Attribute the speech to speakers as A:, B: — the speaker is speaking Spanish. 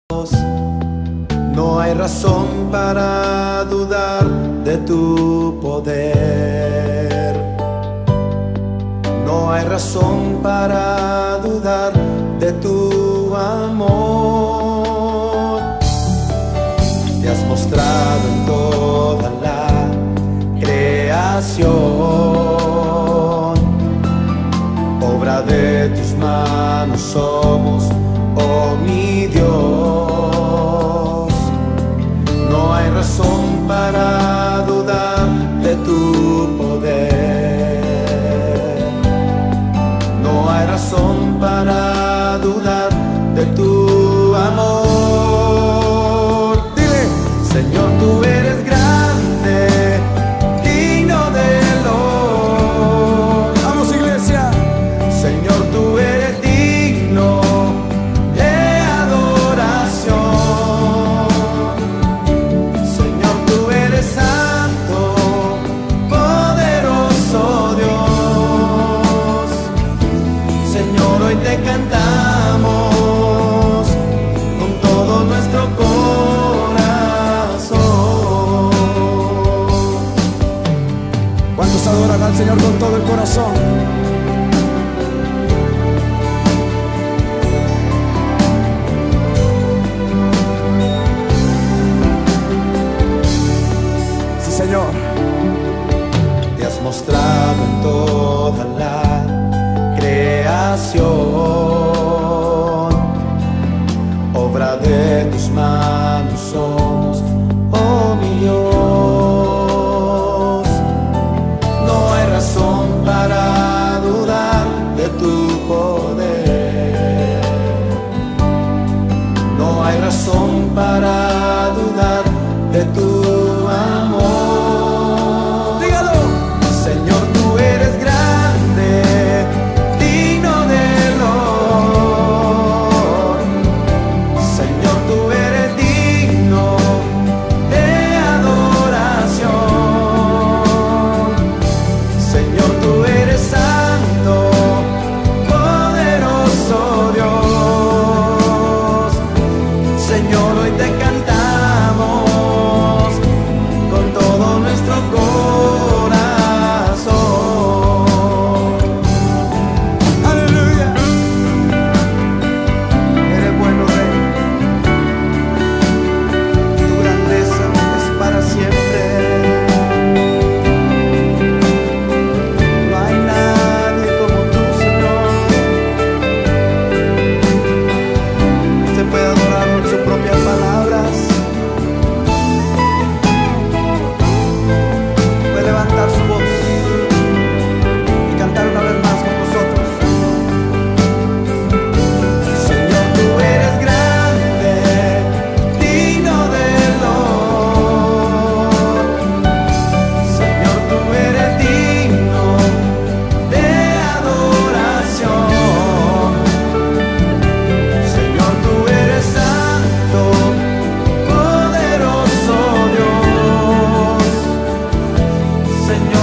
A: No hay razón para dudar de tu poder. No hay razón para dudar de tu amor. Te has mostrado en toda la creación, obra de tus manos somos, oh mi Dios. No hay razón para dudar de tu poder. No hay razón para dudar de tu amor. Dile, Señor, tú eres grande, digno de honor. Vamos, iglesia. Señor, tú eres digno de adoración. Señor, tú eres santo, poderoso Dios. Señor, hoy te cantamos con todo nuestro corazón. ¿Cuántos adoran al Señor con todo el corazón? Señor, te has mostrado en toda la creación, obra de tus manos somos, oh mi Dios. No hay razón para dudar de tu poder. No hay razón para dudar de tu amor. Señor, tú eres grande, digno de honor. Señor, tú eres digno de adoración. Señor, tú eres santo, poderoso Dios. Señor, hoy te cantamos con todo nuestro corazón. Aleluya. Eres bueno, Rey. Tu grandeza es para siempre. No hay nadie como tú, Señor. Usted puede adorarlo en sus propias palabras. Puede levantar su voz y cantar una vez más con nosotros. Señor, tú eres grande, digno de honor. Señor, tú eres digno de adoración. Señor, tú eres santo, poderoso Dios. Señor,